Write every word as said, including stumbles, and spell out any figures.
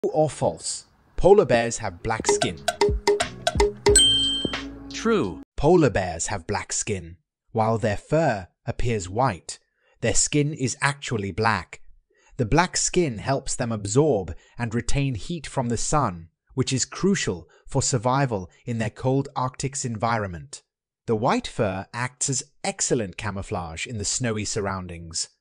True or false? Polar bears have black skin. True. Polar bears have black skin. While their fur appears white, their skin is actually black. The black skin helps them absorb and retain heat from the sun, which is crucial for survival in their cold Arctic environment. The white fur acts as excellent camouflage in the snowy surroundings.